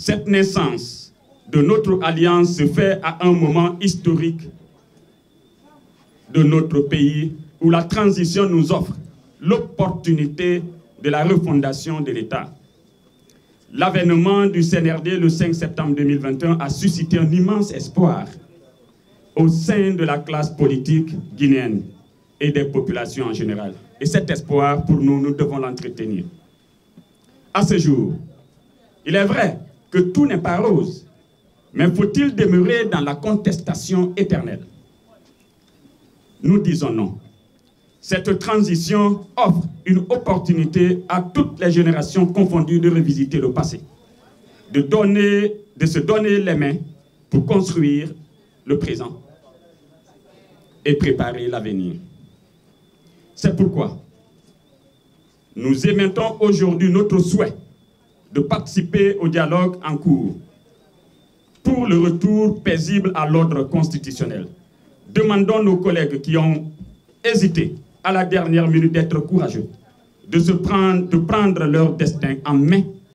Cette naissance de notre alliance se fait à un moment historique de notre pays où la transition nous offre l'opportunité de la refondation de l'État. L'avènement du CNRD le 5 septembre 2021 a suscité un immense espoir au sein de la classe politique guinéenne et des populations en général. Et cet espoir, pour nous, nous devons l'entretenir. À ce jour, il est vrai que tout n'est pas rose, mais faut-il demeurer dans la contestation éternelle? Nous disons non. Cette transition offre une opportunité à toutes les générations confondues de revisiter le passé, de se donner les mains pour construire le présent et préparer l'avenir. C'est pourquoi nous émettons aujourd'hui notre souhait de participer au dialogue en cours pour le retour paisible à l'ordre constitutionnel. Demandons nos collègues qui ont hésité à la dernière minute d'être courageux, de prendre leur destin en main